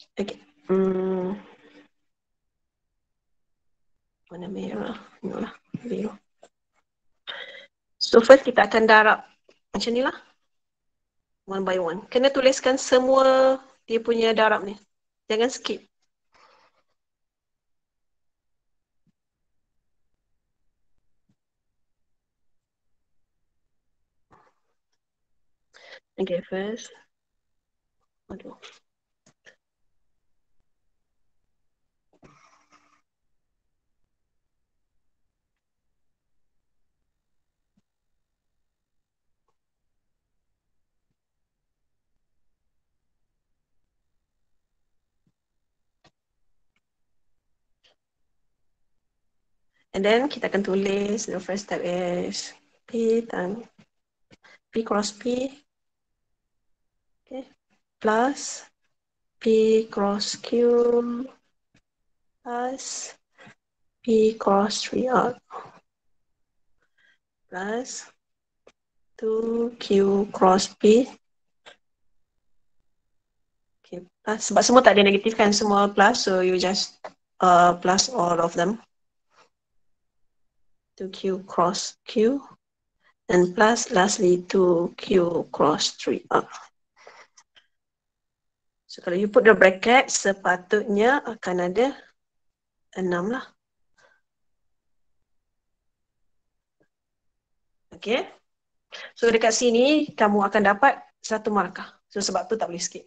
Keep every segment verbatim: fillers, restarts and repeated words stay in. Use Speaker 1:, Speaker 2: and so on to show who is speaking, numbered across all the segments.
Speaker 1: Okay. Hmm. Mana merah? Inilah biru. So first kita akan darab macam ni lah. One by one. Kena tuliskan semua dia punya darab ni. Jangan skip. Okay, first. Aduh. And then kita akan tulis the first step is P tan P cross P, okay, plus P cross Q plus P cross three R plus two Q cross P. Okay, plus sebab semua tak ada negatif kan, semua plus, so you just uh, plus all of them. two Q cross Q and plus lastly two Q cross three R. So kalau you put the bracket, sepatutnya akan ada enam lah. Okay. So dekat sini kamu akan dapat satu markah. So sebab tu tak boleh skip.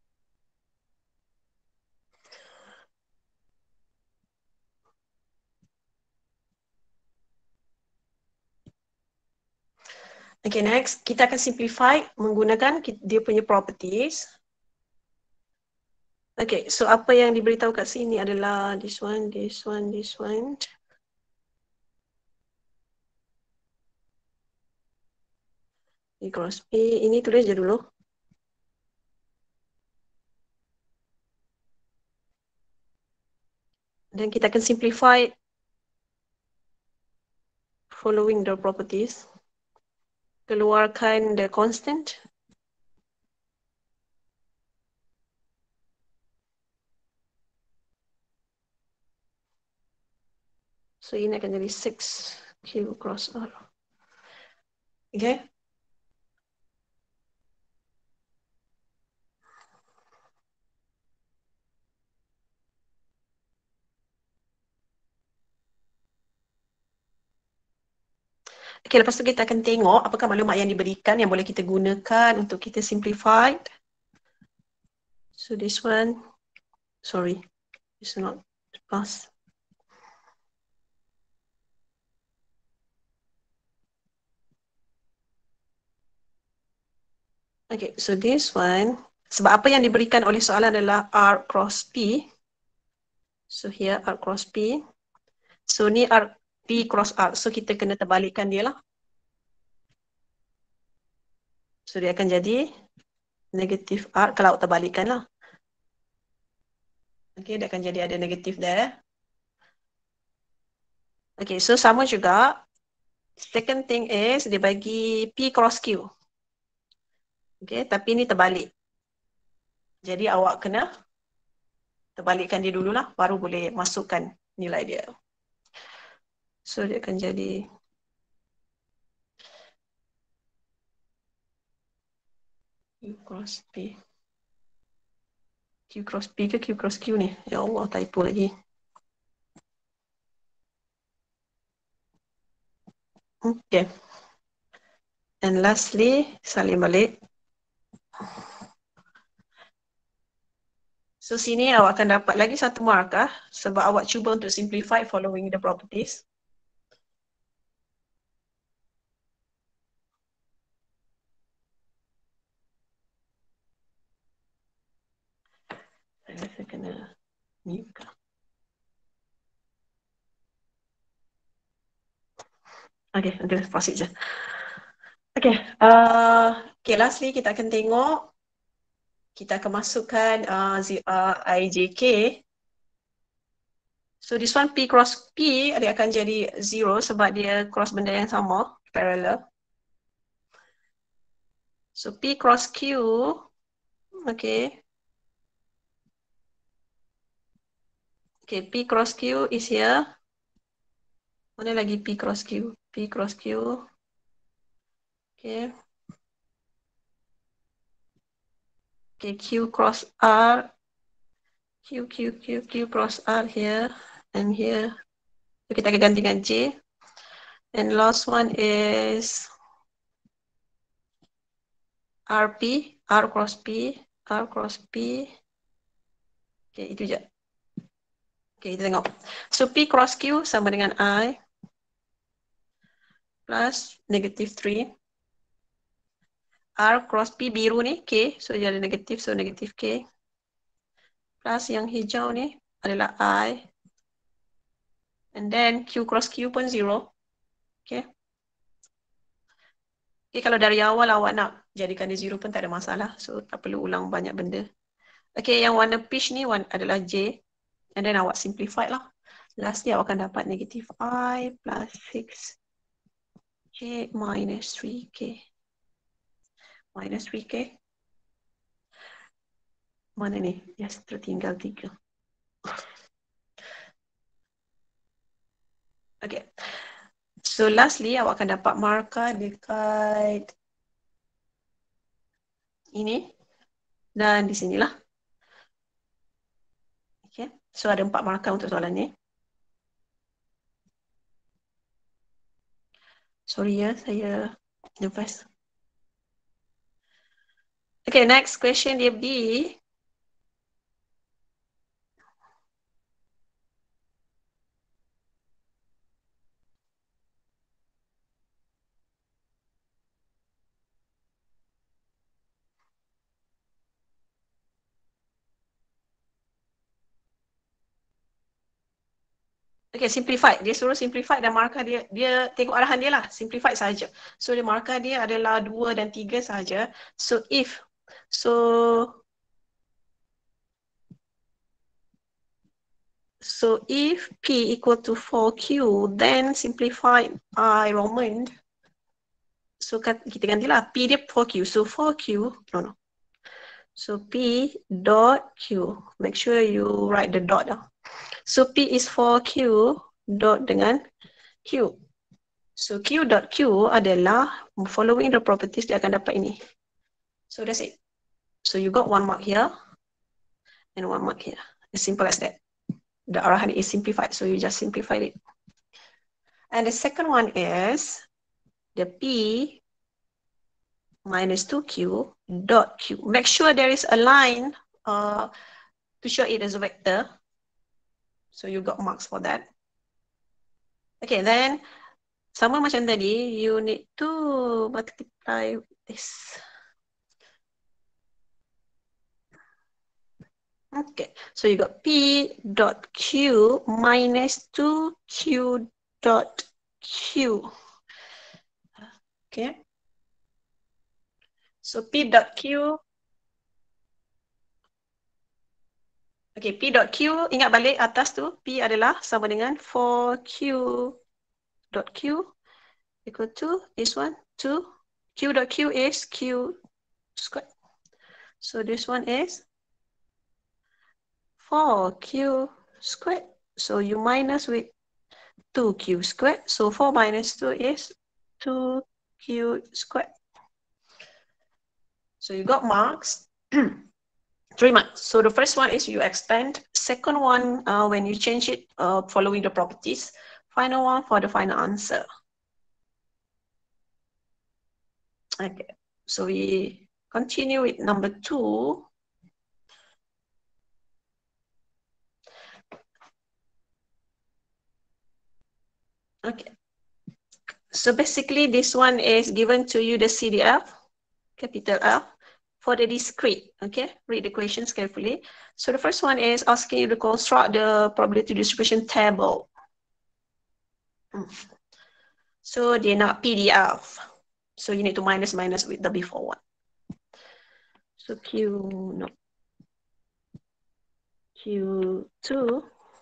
Speaker 1: Okay, next kita akan simplify menggunakan dia punya properties. Okay, so apa yang diberitahu kat sini adalah this one, this one, this one. P cross P, ini tulis je dulu. Dan kita akan simplify following the properties. Keluarkan the constant. So ini akan jadi six Q cross R. Okay. Okay, lepas tu kita akan tengok apakah maklumat yang diberikan yang boleh kita gunakan untuk kita simplify. So this one, sorry, it's not pass. Okay, so this one, sebab apa yang diberikan oleh soalan adalah R cross P. So here R cross P. So ni R P cross R. So kita kena terbalikkan dia lah. So dia akan jadi negatif R kalau terbalikkan lah. Okay, dia akan jadi ada negatif there. Okay, so sama juga. Second thing is dia bagi P cross Q. Okay, tapi ni terbalik. Jadi awak kena terbalikkan dia dululah, baru boleh masukkan nilai dia. So dia akan jadi Q cross P. Q cross P ke Q cross Q ni? Ya Allah, typo lagi. Okay. And lastly, salin balik. So sini awak akan dapat lagi satu markah sebab awak cuba untuk simplify following the properties. Saya kena mute. Okay, nanti proceed je. Okay, uh, okay, lastly kita akan tengok, kita akan masukkan uh, uh, I J K. So this one P cross P dia akan jadi zero sebab dia cross benda yang sama, parallel. So P cross Q, okay. Okay, P cross Q is here. Mana lagi P cross Q? P cross Q. Okay. Okay, Q cross R. Q, Q, Q, Q cross R here and here. So, kita akan gantikan J. And last one is R P, R cross P, R cross P. Okay, itu je. Okay, kita tengok. So, P cross Q sama dengan I plus negative three. R cross P biru ni, K. So, dia ada negatif, so negatif K. Plus yang hijau ni adalah I. And then Q cross Q pun zero. Okay. Okay, kalau dari awal awak nak jadikan dia zero pun tak ada masalah. So, tak perlu ulang banyak benda. Okay, yang warna peach ni one adalah J. And then awak simplify lah. Lastly, awak akan dapat negative I plus six J minus three K. Minus three K. Mana ni? Yes, tertinggal tiga. Okay. So lastly, awak akan dapat markah dekat ini dan di sinilah. Okay. So ada empat markah untuk soalan ni. Sorry ya, saya nervous. Okay, next question dia B. Okay, simplify. Dia suruh simplify dan markah dia, dia tengok arahan dia lah. Simplify saja. So, dia markah dia adalah dua dan tiga saja. So, if, so, so if P equal to four Q, then simplify I Roman. So, kita gantilah. P dia four Q. So, four Q, no, no. So, P dot Q. Make sure you write the dot. So, P is four Q dot dengan Q. So, Q dot Q adalah following the properties dia akan dapat ini. So, that's it. So, you got one mark here and one mark here. As simple as that. The arahan is simplified. So, you just simplify it. And the second one is the P minus two Q dot Q. Make sure there is a line uh, to show it as a vector. So, you got marks for that. Okay, then sama macam tadi, you need to multiply this. Okay, so you got P dot Q minus two Q dot Q. Okay. So P dot Q. Okay, P dot Q, ingat balik atas tu, P adalah sama dengan four Q dot Q equal to this one, two. Q dot Q is Q squared. So this one is four Q squared. So you minus with two Q squared. So four minus two is two Q squared. So you got marks, three marks. So the first one is you expand. Second one, uh, when you change it uh, following the properties. Final one for the final answer. Okay, so we continue with number two. Okay, so basically this one is given to you the C D F, capital F, for the discrete. Okay, read the questions carefully. So the first one is asking you to construct the probability distribution table. Hmm. So dia nak P D F. So you need to minus minus with the before one. So Q, no. Q two.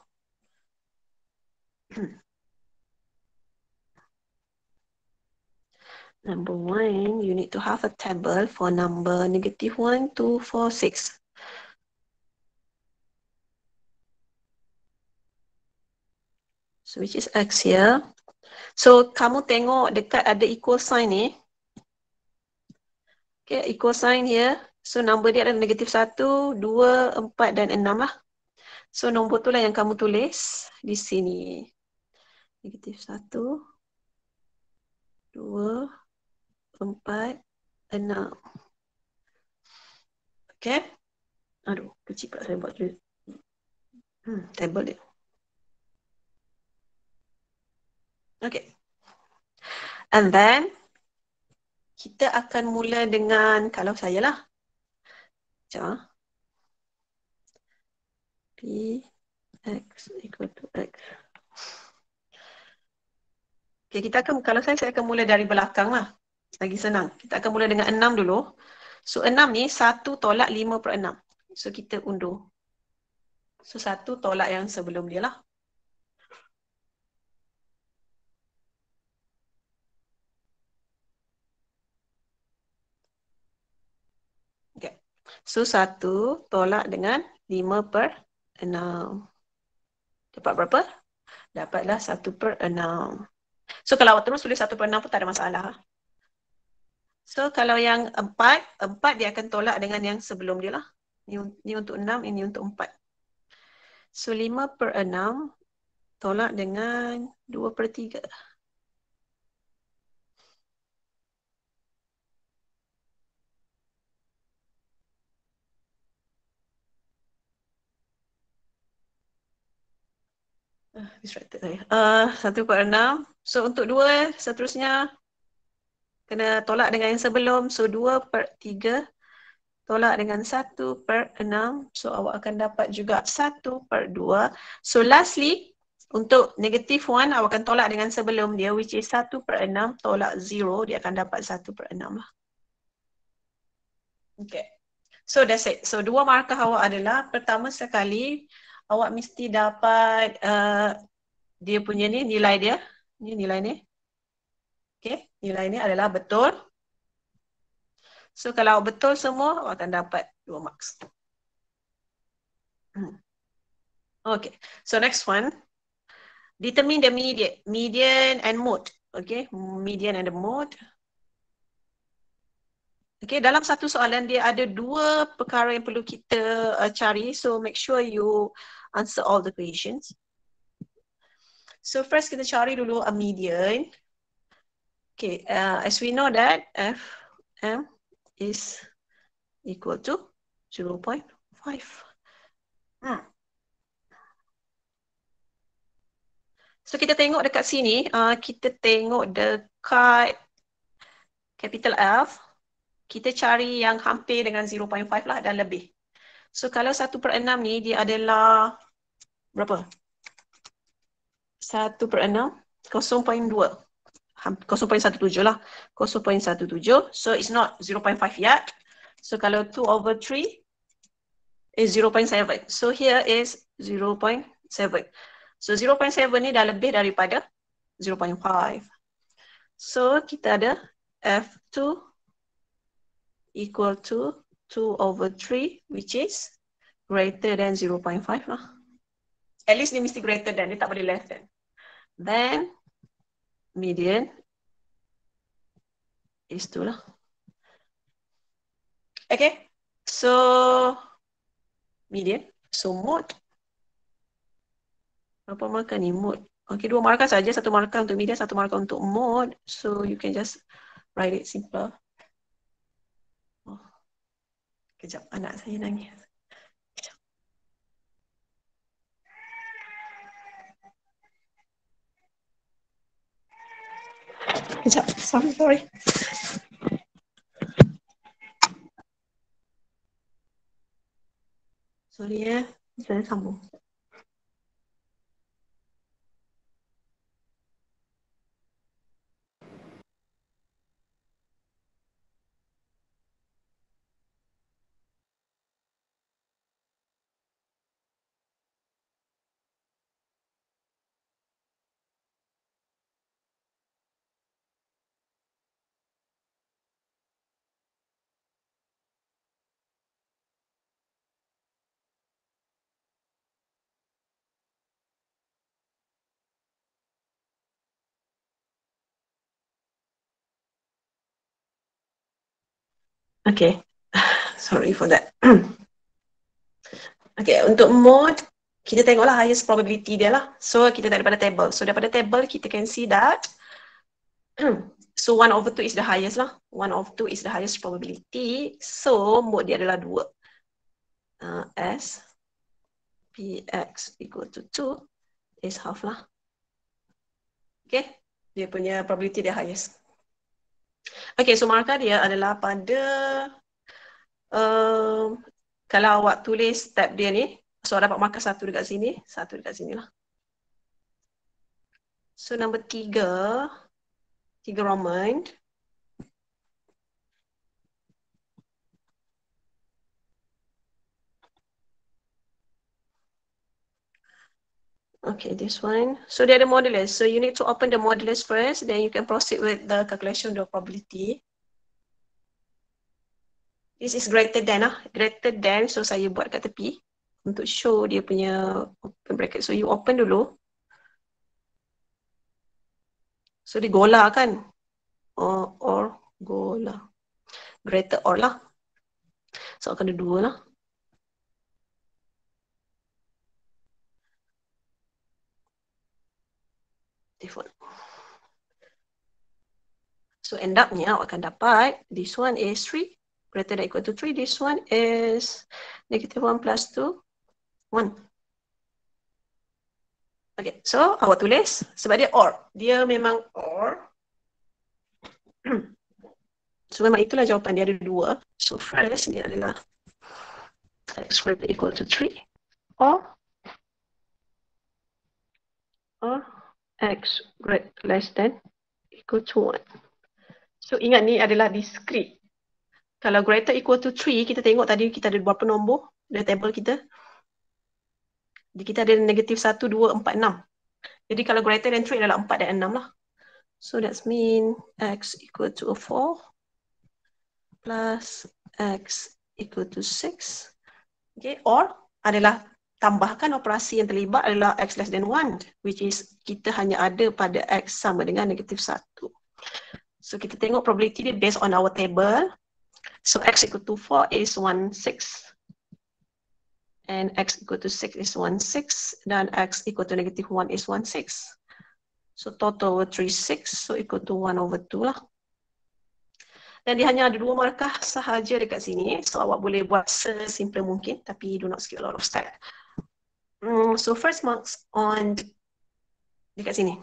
Speaker 1: Number one, you need to have a table for number negative one, two, four, six. So which is X here. So kamu tengok dekat ada equal sign ni. Okay, equal sign here. So number dia adalah negatif satu, dua, empat dan enam lah. So nombor tu lah yang kamu tulis di sini. Negatif satu, dua, empat, enam. Okay. Aduh, kecil pula saya buat dulu. Hmm, table dia. Okay. And then, kita akan mula dengan, kalau saya lah. Macam P, X equal to X. Okay, kita akan, kalau saya, saya akan mula dari belakang lah. Lagi senang. Kita akan mula dengan enam dulu. So, enam ni, satu tolak lima per enam. So, kita undur. So, satu tolak yang sebelum dia lah. Okay. So, satu tolak dengan lima per enam. Dapat berapa? Dapatlah satu per enam. So, kalau awak terus tulis satu per enam pun tak ada masalah. So, kalau yang empat, empat dia akan tolak dengan yang sebelum dia lah. Ini, ini untuk enam, ini untuk empat. So, lima per enam tolak dengan dua per tiga. Uh, distracted saya. Uh, satu per enam. So, untuk dua, seterusnya kena tolak dengan yang sebelum. So, dua per tiga tolak dengan satu per enam. So, awak akan dapat juga satu per dua. So, lastly, untuk negatif satu, awak akan tolak dengan sebelum dia, which is satu per enam tolak zero, dia akan dapat satu per enam lah. Okay. So, that's it. So, dua markah awak adalah, pertama sekali, awak mesti dapat uh, dia punya ni, nilai dia. Ni nilai ni. Okay, nilai ni adalah betul. So, kalau betul semua, awak akan dapat dua marks. Hmm. Okay, so next one. Determine the median, median and mode. Okay, median and the mode. Okay, dalam satu soalan dia ada dua perkara yang perlu kita uh, cari. So, make sure you answer all the questions. So, first kita cari dulu a median. Okay, uh, as we know that F M is equal to zero point five. Hmm. So, kita tengok dekat sini, uh, kita tengok dekat capital F, kita cari yang hampir dengan zero point five lah dan lebih. So, kalau satu per enam ni, dia adalah berapa? satu per enam, kosong perpuluhan dua. kosong perpuluhan satu tujuh lah. kosong perpuluhan satu tujuh. So, it's not zero point five yet. So, kalau two over three is zero point seven. So, here is zero point seven. So, zero point seven ni dah lebih daripada zero point five. So, kita ada F two equal to two over three, which is greater than zero point five lah. At least dia mesti greater than, dia tak boleh less than. Then, median is two lah. Okay, so median, so mode. Berapa markah ni? Mode. Okay, dua markah saja, satu markah untuk median, satu markah untuk mode. So you can just write it simple. Oh. Kejap, anak saya nangis. Kejap. Kejap, sorry, sorry. Sorry ya, saya sambung. Okay, sorry for that. Okay, untuk mode, kita tengoklah highest probability dia lah. So, kita daripada table. So, daripada table, kita can see that so, one over two is the highest lah. one over two is the highest probability. So, mode dia adalah dua. Uh, S Px equal to two is half lah. Okay, dia punya probability dia highest. Okay, so markah dia adalah pada uh, kalau awak tulis step dia ni, so dapat markah satu dekat sini, satu dekat sini lah. So number tiga, tiga Roman. Okay, this one. So dia ada modulus. So you need to open the modulus first, then you can proceed with the calculation of the probability. This is greater than lah, greater than. So saya buat kat tepi untuk show dia punya open bracket. So you open dulu. So dia gola kan? Or, or gola. Greater or lah. So akan ada dua lah. Default. So end up-nya awak akan dapat this one is three greater than equal to three. This one is negative one plus two, one. Okay, so awak tulis sebab dia or. Dia memang or. So memang itulah jawapan dia, ada dua. So first dia adalah x greater equal to three or or x greater less than equal to one. So ingat ni adalah discrete. Kalau greater equal to three, kita tengok tadi kita ada berapa nombor dalam table kita. Jadi kita ada negatif satu, dua, empat, enam. Jadi kalau greater than three adalah empat dan enam lah. So that's mean x equal to four plus x equal to six. Okay, or adalah tambahkan operasi yang terlibat adalah x less than one, which is kita hanya ada pada x sama dengan negatif satu. So kita tengok probability dia based on our table. So x equal to four is one six. And x equal to six is one six. Dan x equal to negative one is one six. So total over three six. So equal to one over two lah. Dan dia hanya ada dua markah sahaja dekat sini. So awak boleh buat sesimple mungkin. Tapi do not skip a lot of step. Mm, so first marks on dekat sini.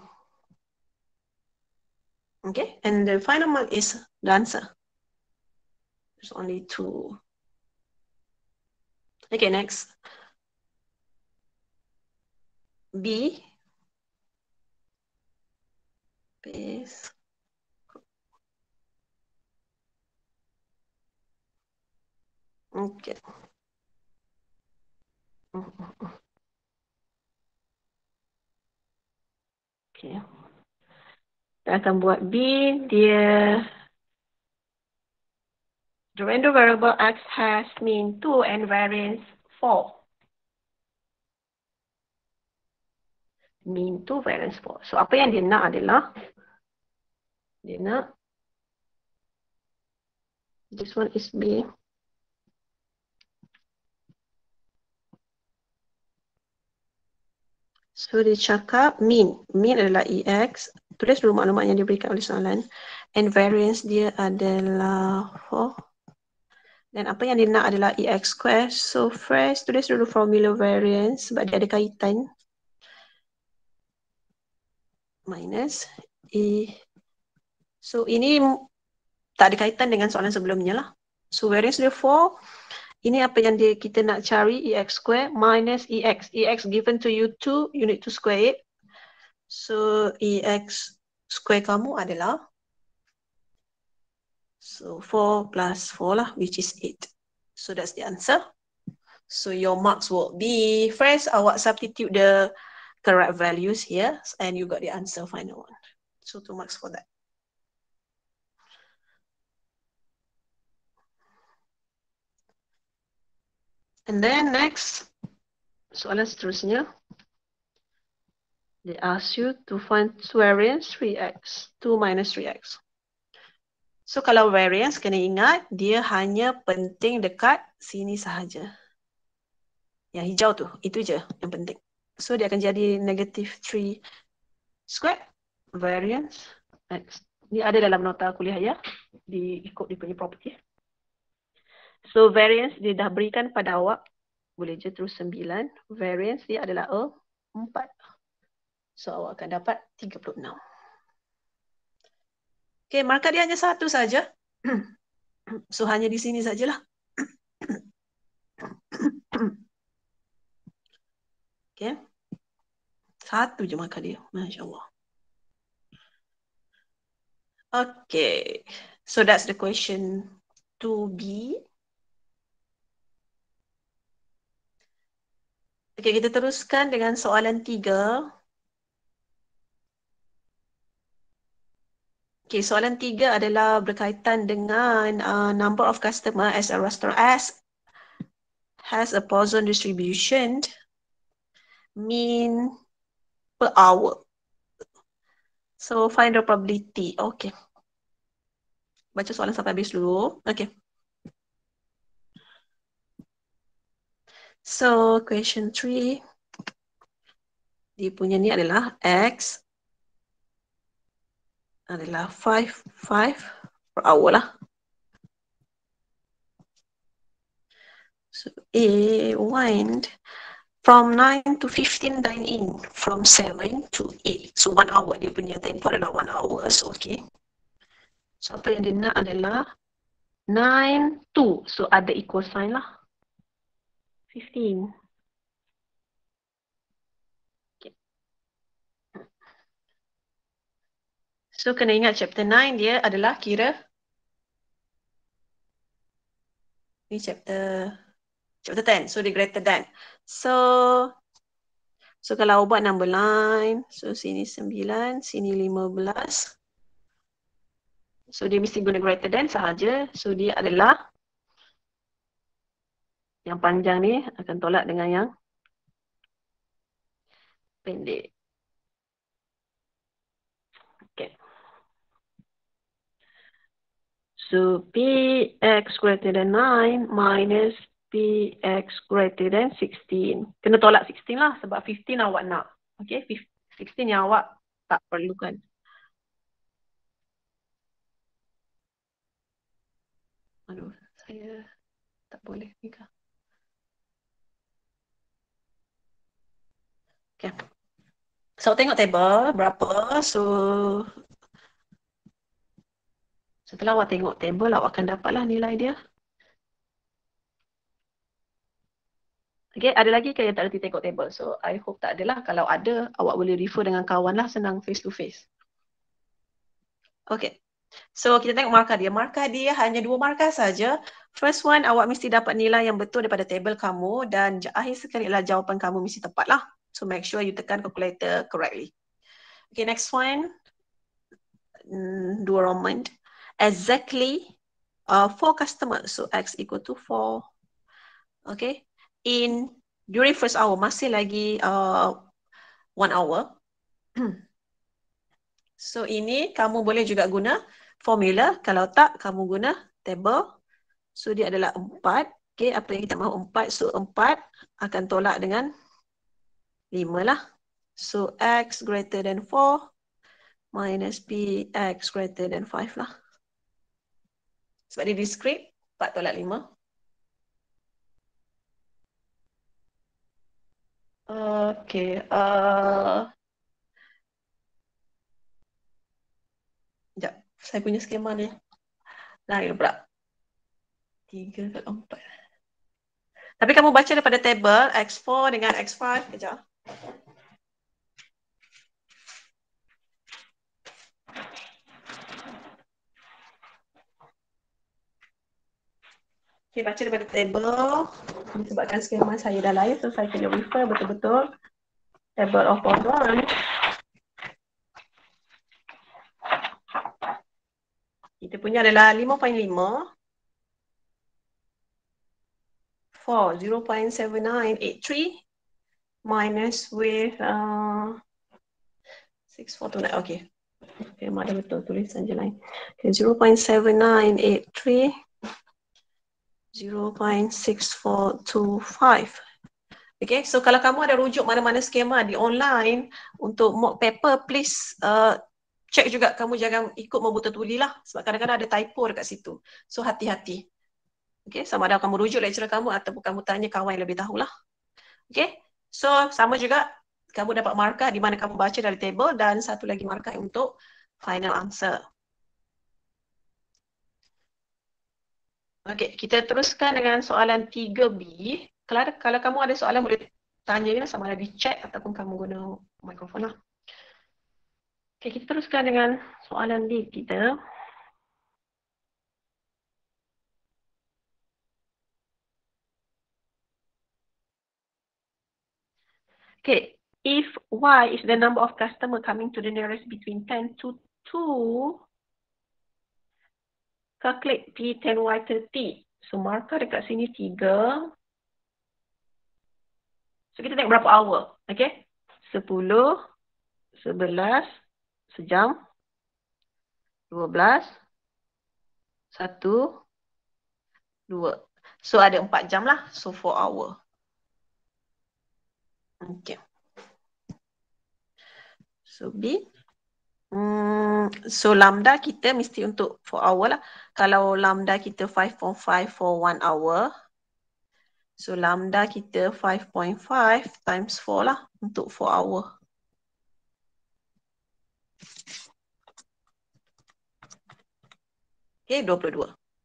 Speaker 1: Okay. And the final mark is the answer. There's only two. Okay, next. B. Base. Okay. Okay. Kita akan buat B. Dia the random variable x has mean two and variance four. Mean two, variance four. So apa yang dia nak adalah dia nak this one is B. So dia cakap mean. Mean adalah E X. Tulis dulu maklumat yang diberikan oleh soalan. And variance dia adalah four. Dan apa yang dia nak adalah E X square. So first tulis dulu formula variance sebab dia ada kaitan. Minus E. So ini tak ada kaitan dengan soalan sebelumnya lah. So variance dia four. Ini apa yang dia, kita nak cari, E X square minus E X. E X given to you two, you need to square it. So E X square kamu adalah so four plus four lah, which is eight. So that's the answer. So your marks will be, first awak substitute the correct values here and you got the answer final one. So two marks for that. And then next, soalan seterusnya. They ask you to find variance three x, two minus three x. So kalau variance, kena ingat dia hanya penting dekat sini sahaja. Yang hijau tu, itu je yang penting. So dia akan jadi negative three square variance X. Ni ada dalam nota kuliah ya, di ikut dia punya property. So variance dia dah berikan pada awak, boleh je terus sembilan. Variance dia adalah empat. So awak akan dapat tiga puluh enam. Okay, markah dia hanya satu saja. So hanya di sini sajalah. Okay. Satu je markah dia. Masya Allah. Okay. So that's the question two B. Okay, kita teruskan dengan soalan tiga. Okay, soalan tiga adalah berkaitan dengan uh, number of customer as a restaurant as has a Poisson distribution mean per hour. So find the probability. Okay. Baca soalan sampai habis dulu. Okay. So question three. Dia punya ni adalah X adalah five five per hour lah. So A went from nine to fifteen dine in, from seven to eight. So one hour dia punya tempo adalah one hour. So okay. So apa yang dia nak adalah nine to. So ada equal sign lah. fifteen. Okay. So kena ingat chapter nine dia adalah kira. Ni chapter chapter ten. So dia greater than. So so kalau buat number line, so sini sembilan, sini lima belas. So dia mesti guna greater than sahaja. So dia adalah yang panjang ni akan tolak dengan yang pendek. Okay. So Px greater than nine minus Px greater than sixteen. Kena tolak sixteen lah sebab fifteen awak nak. Okay, sixteen yang awak tak perlukan. Aduh, saya tak boleh nikah. Okay. So tengok table berapa. So setelah awak tengok table, awak akan dapatlah nilai dia. Okay, ada lagi ke yang tak reti tengok table? So, I hope tak adalah. Kalau ada, awak boleh refer dengan kawan lah, senang face to face. Okay. So, kita tengok markah dia. Markah dia hanya dua markah saja. First one, awak mesti dapat nilai yang betul daripada table kamu dan akhir sekali lah jawapan kamu mesti tepat lah. So, make sure you tekan calculator correctly. Okay, next one. Hmm, dua Roman. Exactly uh, four customers. So, X equal to four. Okay. In during first hour, masih lagi uh, one hour. So ini kamu boleh juga guna formula. Kalau tak, kamu guna table. So dia adalah empat. Okay, apa yang kita mahu empat. So empat akan tolak dengan lima lah. So X greater than four minus P X greater than five lah. Sebab dia discrete, empat tolak lima. Okay. Uh, sekejap. Saya punya skema ni. Lain pula. Tiga ke empat. Tapi kamu baca daripada table X four dengan X five. Sekejap. Okay, baca daripada table. Disebabkan skema saya dah lain, so saya kena refer betul-betul table of Poisson. Kita punya adalah lima perpuluhan lima. For zero point seven nine eight three minus with uh, six four two nine. Okay. Okay, mak dah betul tulisan je lain. Okay, zero point seven nine eight three, zero point six four two five. Okay, so kalau kamu ada rujuk mana-mana skema di online untuk mock paper, please uh, check juga, kamu jangan ikut membuta tuli lah, sebab kadang-kadang ada typo dekat situ. So hati-hati. Okay, sama ada kamu rujuk lecturer kamu ataupun kamu tanya kawan yang lebih tahulah. Okay, so sama juga kamu dapat markah di mana kamu baca dari table dan satu lagi markah untuk final answer. Okay, kita teruskan dengan soalan tiga B. Kalau, kalau kamu ada soalan boleh tanya ya, sama ada di chat ataupun kamu guna mikrofon lah. Okay, kita teruskan dengan soalan D kita. Okay, if Y is the number of customer coming to the nearest between ten to two, calculate P ten Y thirty. So markah dekat sini tiga. So kita tengok berapa hour. Okay, sepuluh, sebelas, sejam, dua belas, satu, dua. So ada empat jam lah. So four hour. Okay. So B. Hmm, so lambda kita mesti untuk four hour lah. Kalau lambda kita five point five for one hour. So lambda kita five point five times four lah untuk four hour. Okay, dua puluh dua.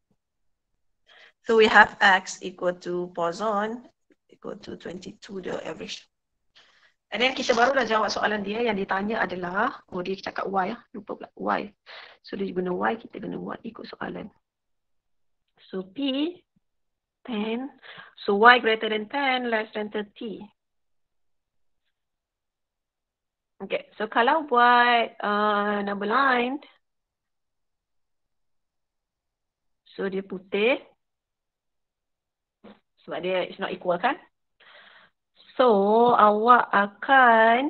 Speaker 1: So we have X equal to boson equal to twenty-two, the average. And then kita barulah jawab soalan dia yang ditanya adalah, oh dia cakap Y lah, lupa pula Y. So dia guna Y, kita guna Y ikut soalan. So P ten, so Y greater than ten, less than thirty. Okay, so kalau buat uh, number line, so dia putih, sebab dia is not equal kan? So awak akan,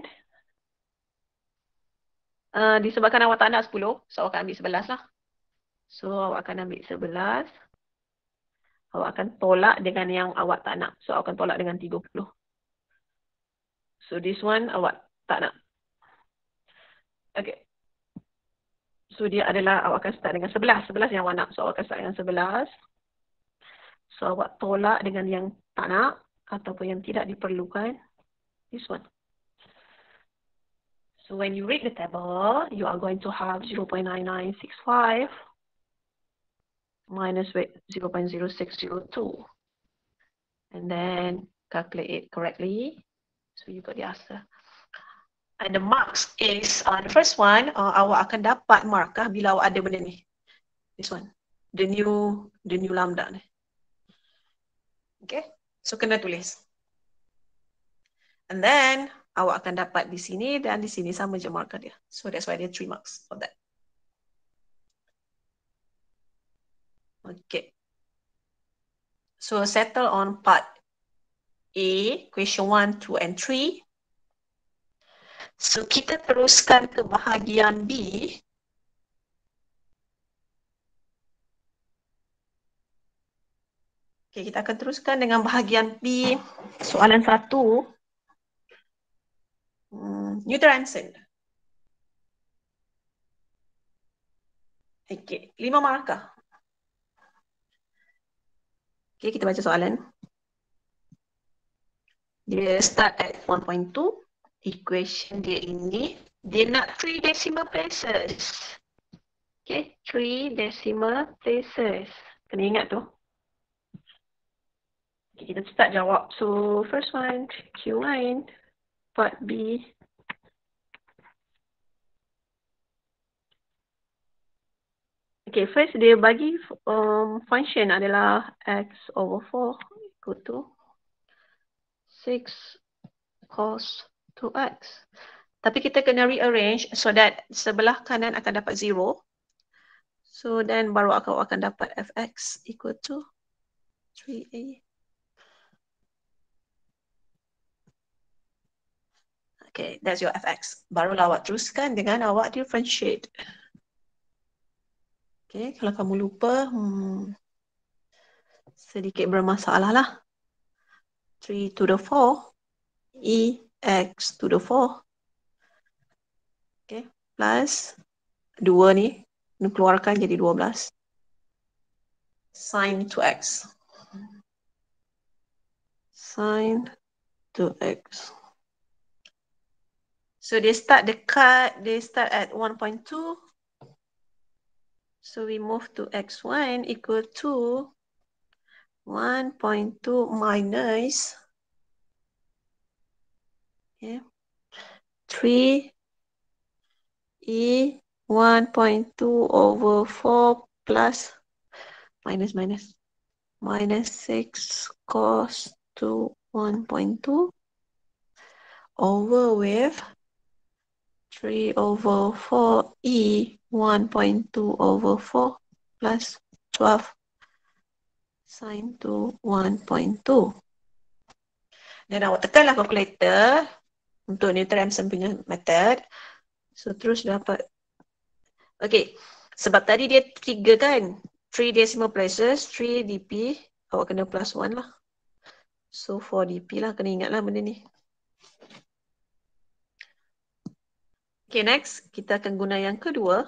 Speaker 1: uh, disebabkan awak tak nak sepuluh, so awak akan ambil sebelas lah. So awak akan ambil sebelas. Awak akan tolak dengan yang awak tak nak. So awak akan tolak dengan tiga puluh. So this one awak tak nak. Okay. So dia adalah awak akan start dengan sebelas. sebelas yang awak nak. So awak akan start dengan sebelas. So awak tolak dengan yang tak nak ataupun yang tidak diperlukan. This one. So when you read the table, you are going to have zero point nine nine six five minus zero point zero six zero two. And then calculate it correctly. So you got the answer. And the marks is, uh, the first one, uh, awak akan dapat markah bila awak ada benda ni. This one. The new, the new lambda ni. Okay. So kena tulis. And then awak akan dapat di sini dan di sini sama je markah dia. So that's why dia three marks for that. Okay. So settle on part A, question one, two and three. So kita teruskan ke bahagian B. Okay, kita akan teruskan dengan bahagian B. Soalan satu. Hmm, Newton-Raphson. Okay, lima markah. Okay, kita baca soalan. Dia start at one point two. Equation dia ini. Dia nak three decimal places. Okay, three decimal places. Kena ingat tu. Okay, kita start jawab. So, first one, Q nine. Part B. Okay, first dia bagi um, function adalah x over four equal to six cos two x. Tapi kita kena rearrange so that sebelah kanan akan dapat zero. So then baru aku akan dapat fx equal to three a. Okay, that's your f(x). Barulah awak teruskan dengan awak differentiate. Okay, kalau kamu lupa, hmm, sedikit bermasalah lah. three to the four, e x to the four. Okay, plus dua ni, keluarkan jadi dua belas. Sin to x. Sin to x. So they start dekat, they start at one point two. So we move to x one equal to one point two minus okay, three e one point two over four plus minus minus minus six cos to one point two over with three over four e one point two over four plus twelve sin to one point two. Dan awak tekanlah calculator untuk Newton Raphson punya method. So terus dapat. Okay, sebab tadi dia tiga kan, three decimal places, three D P, awak kena plus one lah. So four D P lah, kena ingat lah benda ni. Okay, next kita akan guna yang kedua.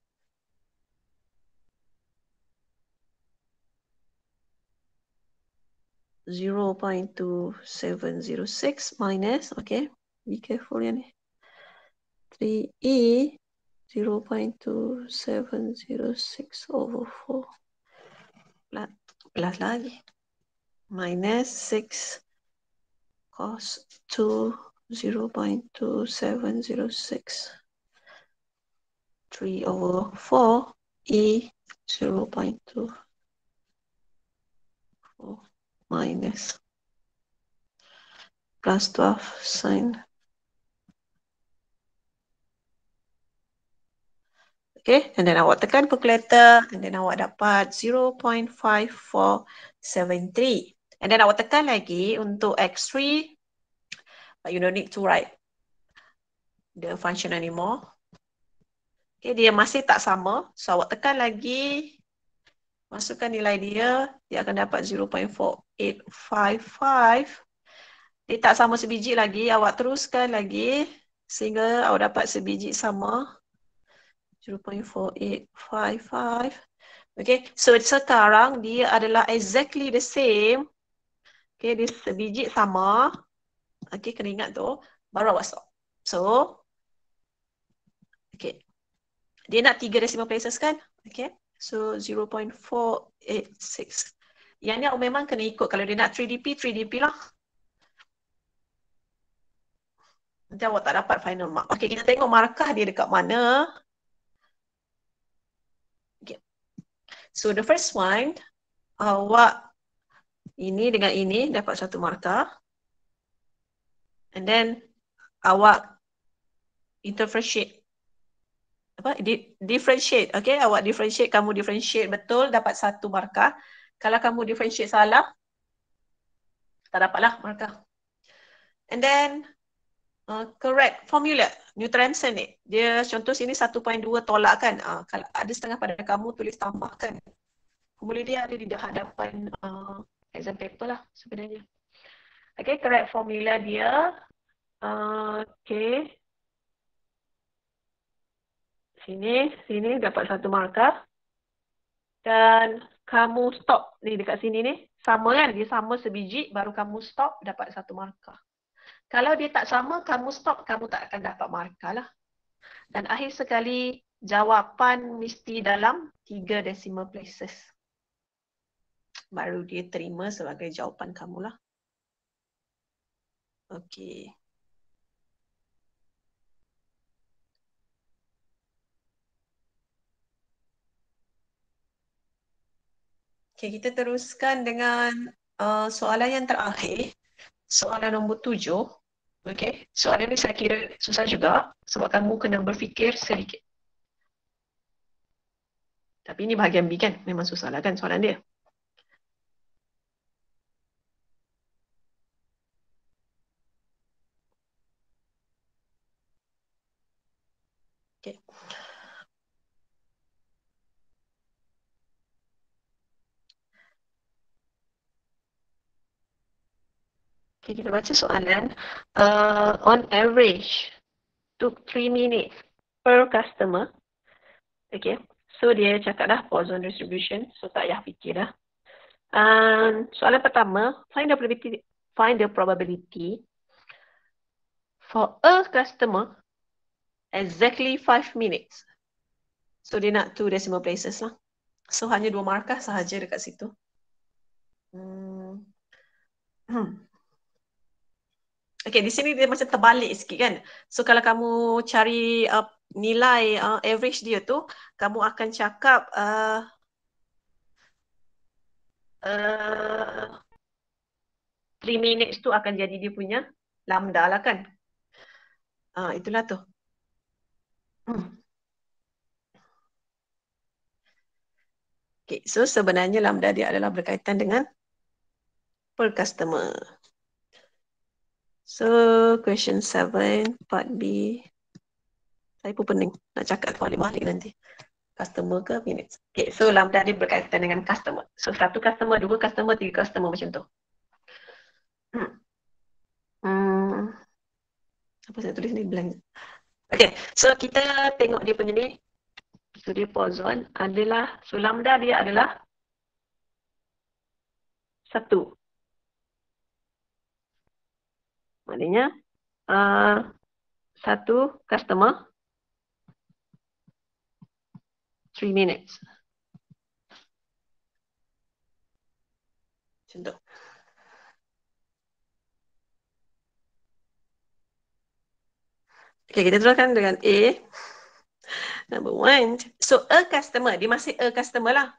Speaker 1: zero point two seven zero six minus, okay, be careful ya ni. three e zero point two seven zero six over four plus, plus lagi minus six cos two zero point two seven zero six three over four e zero point two four minus plus twelve sin. Okay, and then awak tekan calculator, and then awak dapat zero point five four seven three. And then awak tekan lagi untuk x three, but you don't need to write the function anymore. Okay, dia masih tak sama, so awak tekan lagi, masukkan nilai dia, dia akan dapat zero point four eight five five. Dia tak sama sebiji lagi, awak teruskan lagi, sehingga awak dapat sebiji sama. zero point four eight five five. Okay, so sekarang dia adalah exactly the same. Okay, dia sebiji sama. Okay, kena ingat tu. Baru awak stop. So, okay. Dia nak tiga decimal places kan? Okay, so zero point four eight six. Yang ni awak memang kena ikut. Kalau dia nak three D P, three D P lah. Nanti awak tak dapat final mark. Okay, kita tengok markah dia dekat mana. So the first one, awak ini dengan ini dapat satu markah. And then awak interferentiate. Apa? Di differentiate. Okay, awak differentiate, kamu differentiate betul, dapat satu markah. Kalau kamu differentiate salah, tak dapatlah markah. And then uh, correct formula Newton Raphson ni. Dia contoh sini satu koma dua tolak kan. Uh, kalau ada setengah pada kamu, tulis tambahkan. Formula dia ada di hadapan uh, exam paper lah sebenarnya. Okay, correct formula dia. Uh, okay. Sini, sini dapat satu markah. Dan kamu stop ni dekat sini ni. Sama kan? Dia sama sebiji, baru kamu stop dapat satu markah. Kalau dia tak sama, kamu stop, kamu tak akan dapat markah lah. Dan akhir sekali, jawapan mesti dalam tiga decimal places. Baru dia terima sebagai jawapan kamu lah. Okey. Okey, kita teruskan dengan uh, soalan yang terakhir. Soalan nombor tujuh. Okey, soalan ni saya kira susah juga sebab kamu kena berfikir sedikit. Tapi ini bahagian B kan? Memang susah lah kan soalan dia. Okay, kita baca soalan. Uh, on average, took three minutes per customer. Okay, so dia cakap dah Poisson distribution, so tak payah fikir dah. Um, soalan pertama, find the probability, find the probability for a customer exactly five minutes. So dia nak two decimal places lah. So hanya dua markah sahaja dekat situ. Hmm. Hmm. Okay, di sini dia macam terbalik sikit kan. So kalau kamu cari uh, nilai uh, average dia tu, kamu akan cakap uh, uh, three minutes tu akan jadi dia punya lambda lah kan. Uh, itulah tu. Hmm. Okay, so sebenarnya lambda dia adalah berkaitan dengan per customer. So question seven, part B. Saya pun pening nak cakap balik-balik nanti. Customer ke minutes. Okay, so lambda dia berkaitan dengan customer. So satu customer, dua customer, tiga customer macam tu. Hmm. Hmm. Apa saya tulis ni blank. Okay, so kita tengok dia punya ni. So dia Poisson adalah, so lambda dia adalah satu. Maknanya uh, satu customer three minutes. Macam tu. Okay, kita teruskan dengan A. Number one. So a customer, dia masih a customer lah.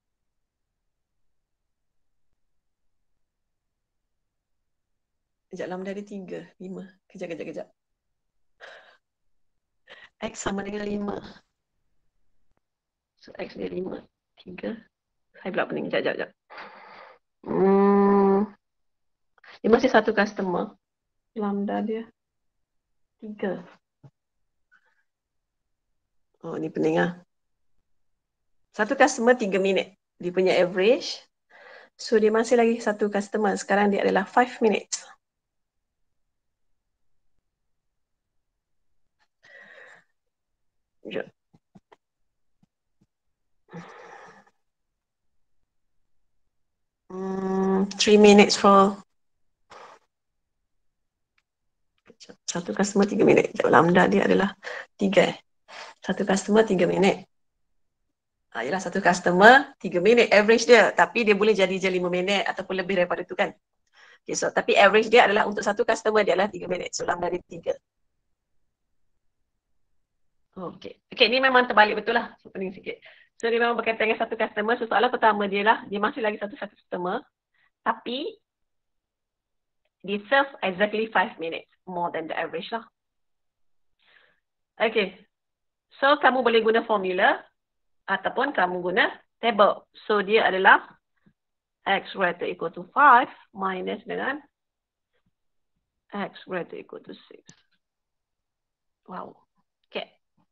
Speaker 1: Kejap, lambda dia tiga, lima. Kejap, kejap, kejap. X sama dengan lima. So X dia lima, tiga. Saya pula pening, kejap, kejap, kejap. Hmm. Dia masih satu customer. Lambda dia tiga. Oh, ni pening lah. Satu customer tiga minit. Dia punya average. So, dia masih lagi satu customer. Sekarang dia adalah five minutes. Sekejap. Hmm, three minutes for satu customer tiga minit. Lambda dia adalah tiga. Satu customer tiga minit. Ah, yalah, satu customer tiga minit average dia. Tapi dia boleh jadi je lima minit ataupun lebih daripada itu kan. Okay, so, tapi average dia adalah untuk satu customer dia adalah tiga minit. So, lambda dia tiga. Okay. Okay, ni memang terbalik betul lah. So, pening sikit. So, dia memang berkaitan dengan satu customer. So, soalan pertama dia lah, dia masih lagi satu-satu customer. Tapi, dia serve exactly five minutes. More than the average lah. Okay. So, kamu boleh guna formula. Ataupun kamu guna table. So, dia adalah X greater equal to five minus dengan X greater equal to six. Wow. Okay.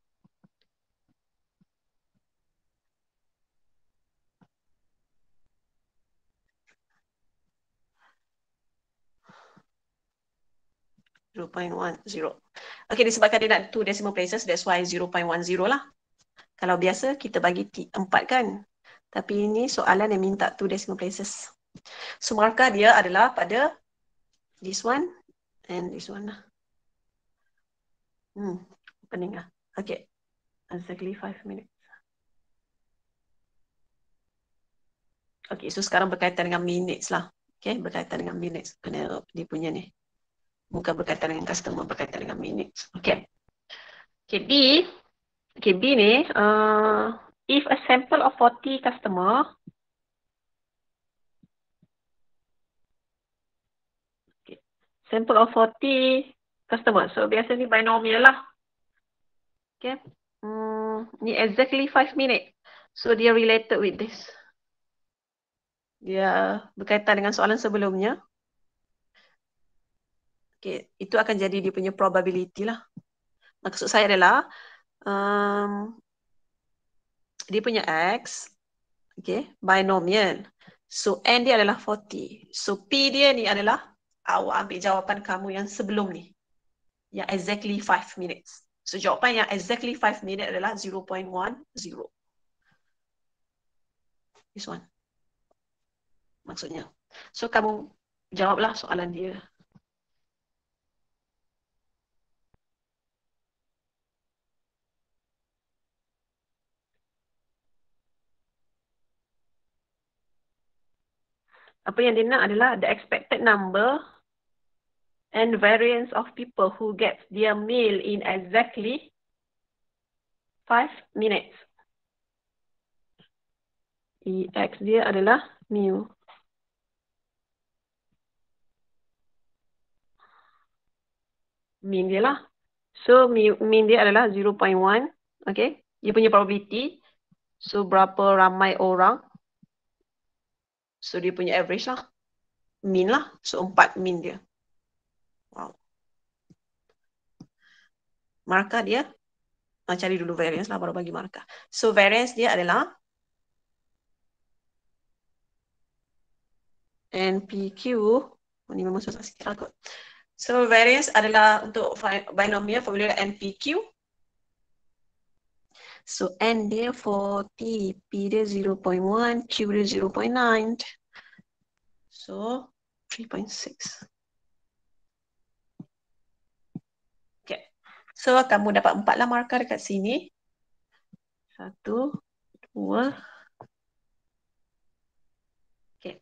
Speaker 1: zero point one zero. Okay, disebabkan dia nak two decimal places, that's why zero point one zero lah. Kalau biasa, kita bagi empat kan. Tapi ini soalan yang minta two decimal places. So, markah dia adalah pada this one and this one lah. Hmm, pening lah. Okay, exactly five minutes. Okay, so sekarang berkaitan dengan minutes lah. Okay, berkaitan dengan minutes. Kena dia punya ni. Bukan berkaitan dengan customer, berkaitan dengan minutes. Okay. Okay, B. Okay, B ni. Uh, if a sample of forty customer. Okay. Sample of forty customer. So, biasa ni binomial lah. Okay. Hmm, ni exactly five minutes. So, dia related with this. Dia berkaitan dengan soalan sebelumnya. Okay, itu akan jadi dia punya probability lah. Maksud saya adalah um, dia punya X, okay, binomial. So, N dia adalah forty. So, P dia ni adalah awak ambil jawapan kamu yang sebelum ni. Yang exactly five minutes. So jawapan yang exactly five minutes adalah zero point one zero. This one. Maksudnya. So kamu jawablah soalan dia. Apa yang dia nak adalah the expected number and variance of people who get their meal in exactly five minutes. E X dia adalah mu. Mean dia lah. So mean dia adalah zero point one. Okay. Dia punya probability. So berapa ramai orang. So dia punya average lah. Mean lah. So empat mean dia. Wow. Markah dia. Nah, cari dulu variance lah baru bagi markah. So variance dia adalah N P Q. Oh, ni memang susah sikit lah kot. So variance adalah untuk binomial formula N P Q. So N dia for T, P dia zero point one, Q dia zero point nine. So three point six. Okay. So kamu dapat empat lah markah dekat sini. Satu, dua. Okay.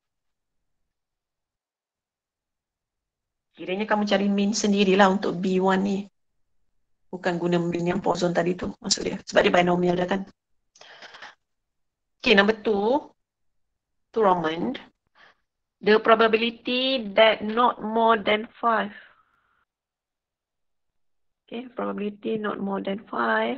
Speaker 1: Kiranya kamu cari mean sendirilah untuk B one ni. Bukan guna mean yang Poisson tadi tu. Maksud dia. Sebab dia binomial dah kan. Okay, number two. To Roman. The probability that not more than five. Okay, probability not more than five.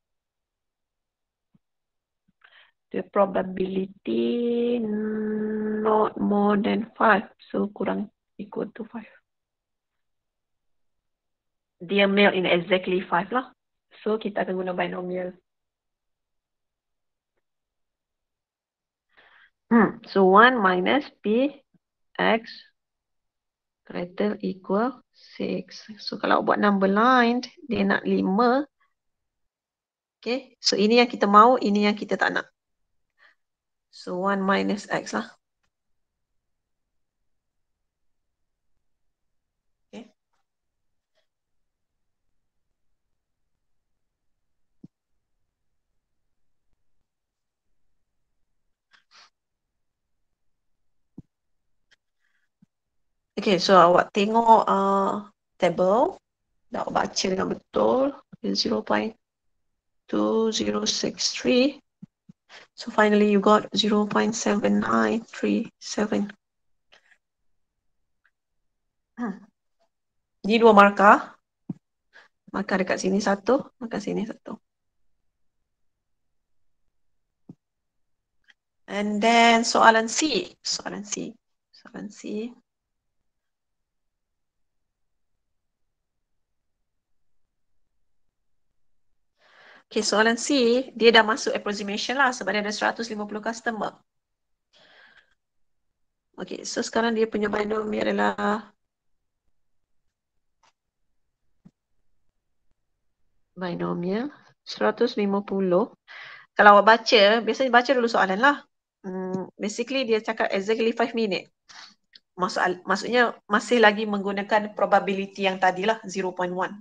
Speaker 1: The probability not more than five. So kurang equal to five. Dia male in exactly five lah. So kita akan guna binomial. Hmm. So one minus P X greater equal six. So kalau buat number line, dia nak lima. Okay. So ini yang kita mau, ini yang kita tak nak. So one minus X lah. Okay. Okay, so awak tengok uh, table. Dah awak baca dengan betul. zero point two zero six three. So finally you got zero point seven nine three seven. Hmm. Ini dua markah. Markah dekat sini satu, markah sini satu. And then soalan C. Soalan C. Soalan C. Okay, soalan C, dia dah masuk approximation lah sebab dia ada seratus lima puluh customer. Okay, so sekarang dia punya binomial adalah binomial seratus lima puluh. Kalau awak baca, biasanya baca dulu soalan lah. Hmm, basically dia cakap exactly five minutes. Maksud, maksudnya masih lagi menggunakan probability yang tadilah zero point one.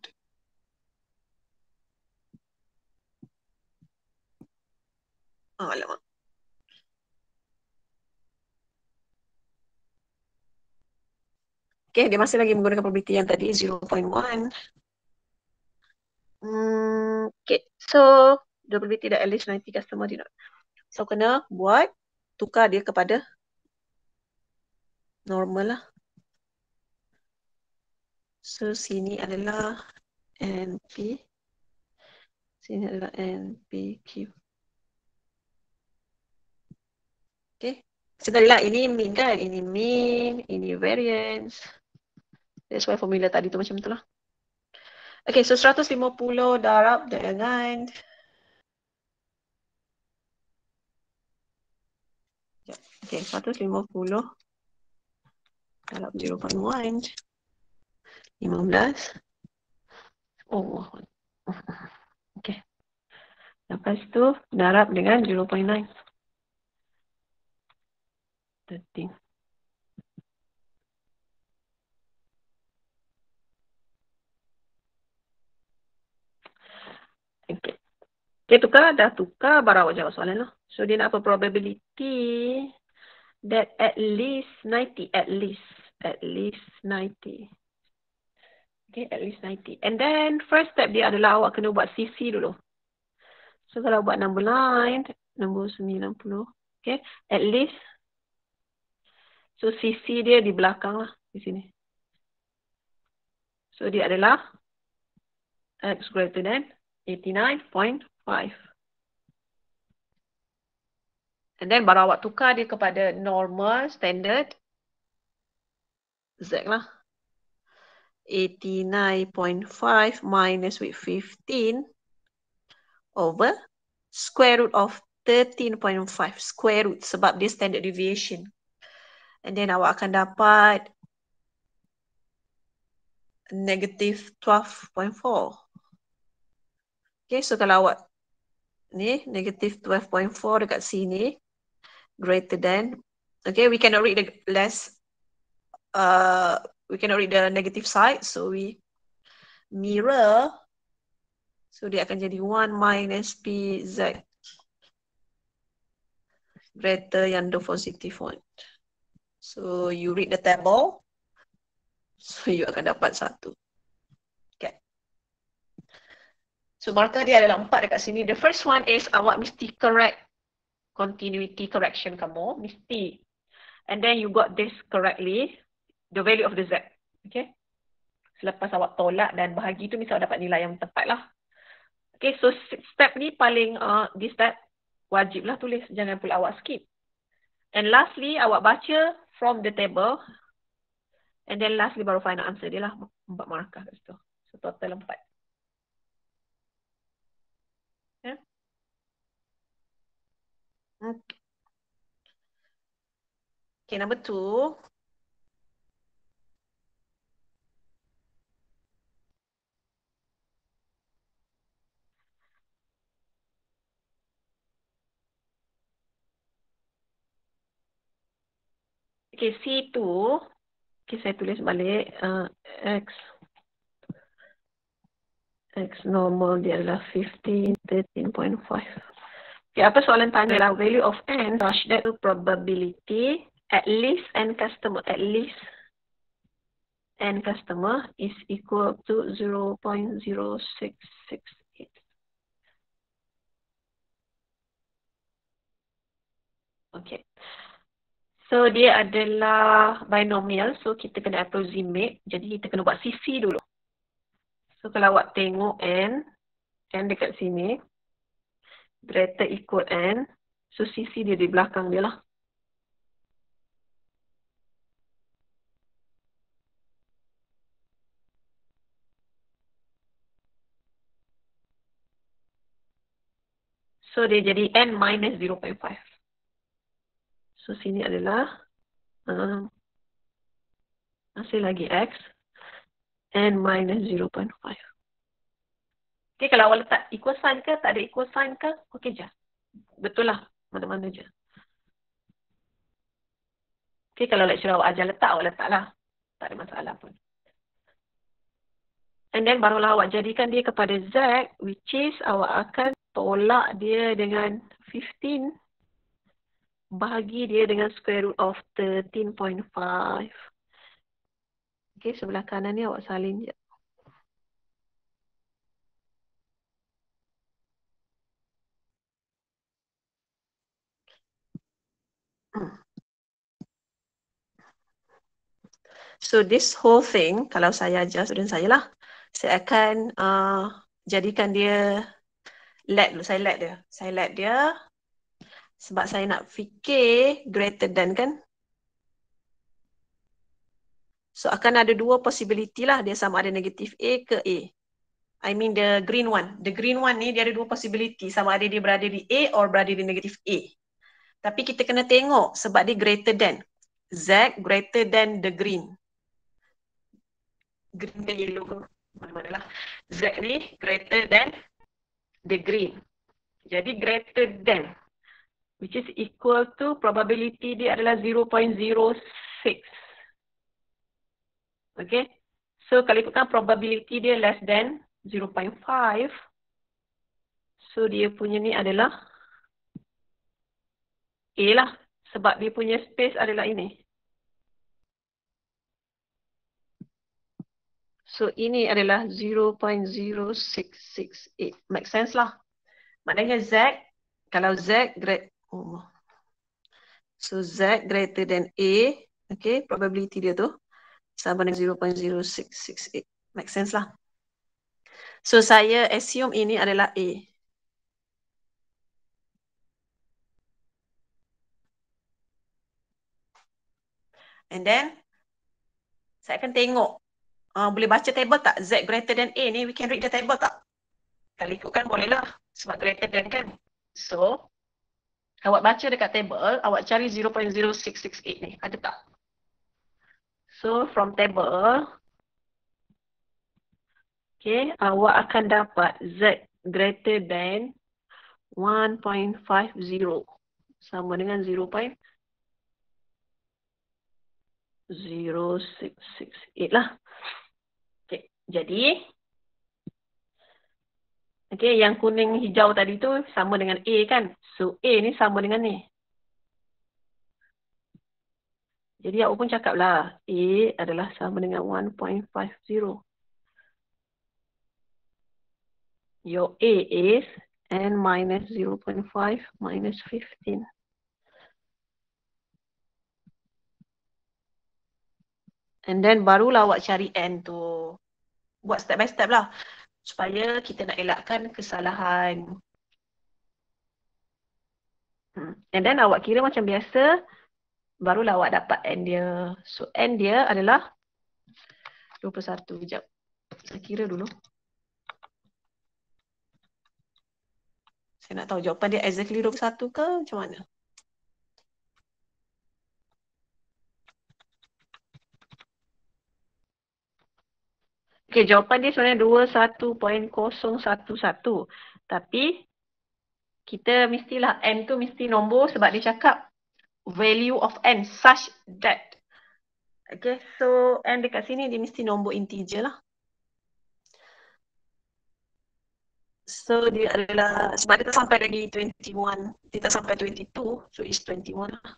Speaker 1: Oh, alamak. Okay, dia masih lagi menggunakan probability yang tadi zero point one. Hmm, okay, so the probability that at least ninety customer did not. So kena buat tukar dia kepada normal lah. So sini adalah N P. Sini adalah N P Q. Okay. Sekalilah ini mean kan, ini mean, ini variance. That's why formula tadi tu macam tu lah. Okay, so seratus lima puluh darab dengan okay, seratus lima puluh Kalau zero point one, lima belas. Oh, okay. Lepas tu darab dengan zero point nine. thirteen. Okay. Okay, tukar. Dah tukar. Baru awak jawab soalan lah. So, dia nak apa? Probability that at least ninety. At least. At least ninety. Okay, at least ninety. And then, first step dia adalah awak kena buat C C dulu. So, kalau buat number line, nombor sembilan puluh. Okay, at least. So, C C dia di belakang lah. Di sini. So, dia adalah X greater than eighty-nine point five. And then baru awak tukar dia kepada normal, standard. Z lah. eighty-nine point five minus with fifteen over square root of thirteen point five. Square root sebab dia standard deviation. And then awak akan dapat negative twelve point four. Okay, so kalau awak ni negative twelve point four dekat sini greater than, okay, we cannot read the less, uh, we cannot read the negative side, so we mirror, so dia akan jadi one minus P Z greater yang the positive one. So you read the table, so you akan dapat satu. Okay. So marker dia adalah empat dekat sini. The first one is awak mesti correct continuity correction kamu, mesti. And then you got this correctly, the value of the Z. Okay. Selepas awak tolak dan bahagi tu, mesti awak dapat nilai yang tepat lah. Okay, so step ni paling, uh, this step wajib lah tulis, jangan pula awak skip. And lastly, awak baca from the table. And then lastly baru final answer dia lah, empat markah kat situ. So total empat. Okay. Okay. Okay, number two. Okay, C two. Okay, saya tulis balik. Uh, X. X normal dia adalah fifteen, thirteen point five. Okay, apa soalan tanya lah? Value of n such that probability at least n customer, at least n customer is equal to zero point zero six six eight. Okay. So, dia adalah binomial. So, kita kena approximate. Jadi, kita kena buat C C dulu. So, kalau awak tengok N, N dekat sini, greater equal N. So, C C dia di belakang dia lah. So, dia jadi N minus zero point five. So, sini adalah uh, masih lagi X. N minus zero point five. Okay, kalau awak letak equal sign ke, tak ada equal sign ke, okey je. Betul lah, mana-mana je. Okay, kalau lecturer awak ajar letak, awak letak lah. Tak ada masalah pun. And then barulah awak jadikan dia kepada Z, which is awak akan tolak dia dengan fifteen. Bahagi dia dengan square root of thirteen point five. Okay, sebelah kanan ni awak salin je. So this whole thing, kalau saya ajar student saya lah, saya akan uh, jadikan dia let dulu. Saya let dia. Saya let dia sebab saya nak fikir greater than kan. So akan ada dua possibility lah, dia sama ada negatif A ke A. I mean the green one. The green one ni dia ada dua possibility, sama ada dia berada di A or berada di negatif A. Tapi kita kena tengok sebab dia greater than. Z greater than the green. Green ke yellow ke? Mana-mana lah. Z ni greater than the green. Jadi greater than, which is equal to probability dia adalah zero point zero six. Okay. So kalau ikutkan probability dia less than zero point five. So dia punya ni adalah A lah. Sebab dia punya space adalah ini. So ini adalah zero point zero six six eight. Make sense lah. Maknanya Z, kalau Z great, oh. So Z greater than A, okay, probability dia tu sama dengan zero point zero six six eight. Make sense lah. So saya assume ini adalah A. And then saya akan tengok, uh, boleh baca table tak? Z greater than A ni, we can read the table tak? Kalau ikutkan bolehlah, sebab greater than kan. So, awak baca dekat table, awak cari zero point zero six six eight ni, ada tak? So, from table, okay, awak akan dapat Z greater than one point five zero. Sama dengan zero point zero six six eight lah. Okay, jadi, okay, yang kuning hijau tadi tu sama dengan A kan? So, A ni sama dengan ni. Jadi, awak pun cakap lah, A adalah sama dengan one point five zero. Your A is n minus zero point five minus fifteen. And then barulah awak cari n tu. Buat step by step lah. Supaya kita nak elakkan kesalahan. Hmm. And then awak kira macam biasa. Barulah awak dapat n dia. So n dia adalah dua puluh satu. Sekejap. Saya kira dulu. Saya nak tahu jawapan dia exactly dua puluh satu ke macam mana. Okay, jawapan dia sebenarnya dua puluh satu perpuluhan kosong satu satu. Tapi, kita mestilah n tu mesti nombor sebab dia cakap value of n such that. Okay, so n dekat sini dia mesti nombor integer lah. So, dia adalah, sebab dia tak sampai lagi twenty-one. Dia tak sampai twenty-two, so it's twenty-one lah.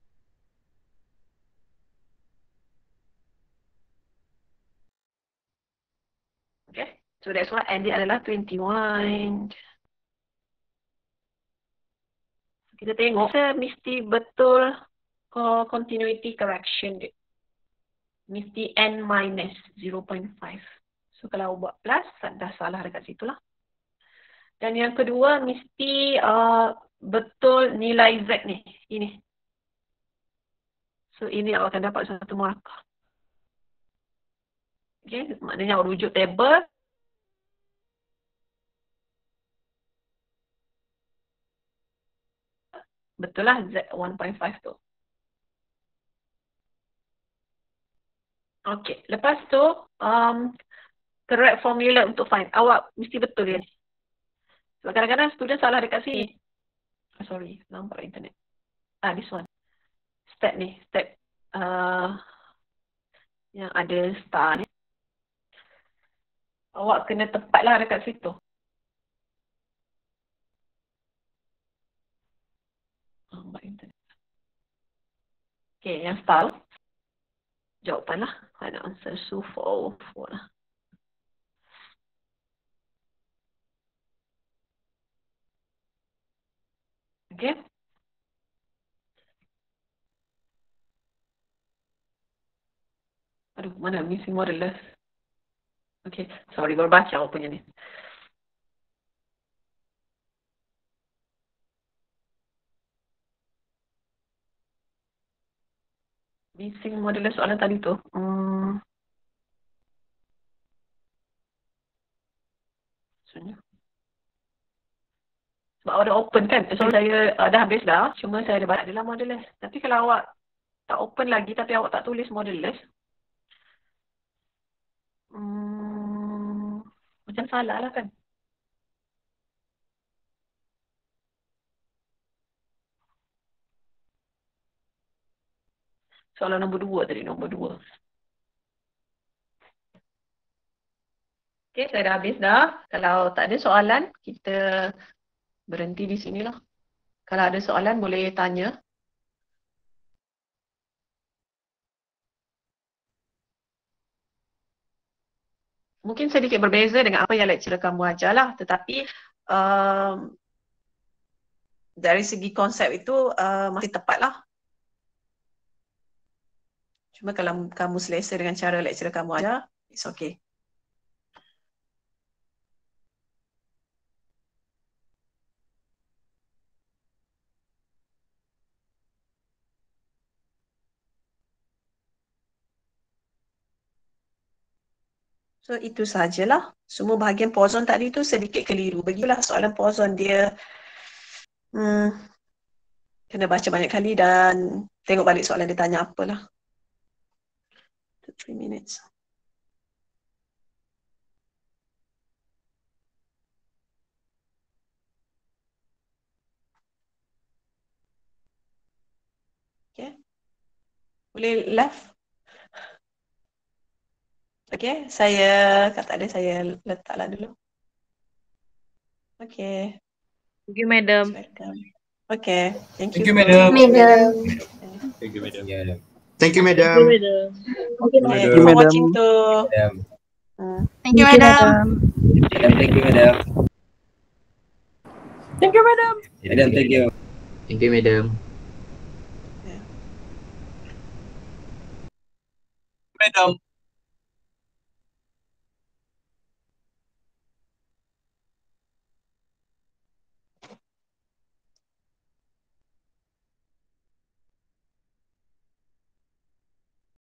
Speaker 1: Okay, so that's why n dia adalah twenty-one. Kita tengok, saya mesti betul uh, continuity correction dia. Mesti n minus zero point five. So kalau buat plus, dah salah dekat situ lah. Dan yang kedua, mesti uh, betul nilai Z ni. Ini. So ini awak akan dapat satu markah. Okay, maknanya awak rujuk table. Betul lah Z one point five tu. Okay, lepas tu, um, correct formula untuk find. Awak mesti betul dia ni. Sebab kadang-kadang student salah dekat sini. Oh, sorry, nampak internet. Ah, this one. Step ni, step uh, yang ada star ni. Awak kena tepatlah dekat situ. Nampak internet. Okay, yang star. Jawapan lah. Final answer so four four lah. Okay. Aduh, mana missing modulus? Okay, sorry, baru baca awak punya ni. Missing modulus soalan tadi tu. Hmm. Sebenarnya. Sebab awak dah open kan. So saya uh, dah habis dah. Cuma saya ada banyak dalam modulus. Tapi kalau awak Tak open lagi tapi awak tak tulis modulus. Hmm, macam salah lah kan? Soalan nombor dua tadi, nombor dua. Okey, saya dah habis dah. Kalau tak ada soalan, kita berhenti di sinilah. Kalau ada soalan, boleh tanya. Mungkin sedikit berbeza dengan apa yang lecturer kamu ajar lah. Tetapi um, dari segi konsep itu uh, masih tepat lah. Cuma kalau kamu selesa dengan cara lecturer kamu ajar, it's okay. So itu sajalah. Semua bahagian pozon tadi tu sedikit keliru. Bagilah soalan pozon dia hmm, kena baca banyak kali dan tengok balik soalan dia tanya apalah. Two, three minutes. Okay. Boleh left? Okay, saya kata ada saya letaklah dulu. Okay.
Speaker 2: Thank you, madam.
Speaker 1: Okay, thank you.
Speaker 3: Thank you, madam.
Speaker 4: Madam.
Speaker 3: Thank you, madam.
Speaker 5: Thank you,
Speaker 2: Thank you,
Speaker 5: madam.
Speaker 2: madam.
Speaker 1: Okay,
Speaker 3: Thank
Speaker 1: thank
Speaker 3: you,
Speaker 1: you for
Speaker 6: madam.
Speaker 1: watching too.
Speaker 3: Madam.
Speaker 1: Hmm.
Speaker 4: Thank you, madam.
Speaker 3: Madam, thank you, madam.
Speaker 2: Thank you, madam.
Speaker 3: Madam, thank you.
Speaker 5: Thank you, madam.
Speaker 3: Madam.